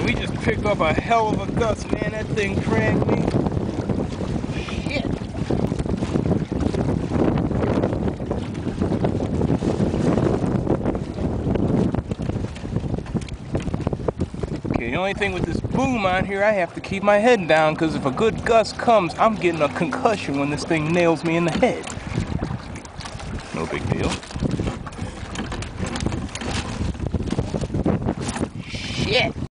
We just picked up a hell of a gust, man. That thing dragged me. Shit. Okay, the only thing with this boom on here, I have to keep my head down, because if a good gust comes, I'm getting a concussion when this thing nails me in the head. No big deal. Shit.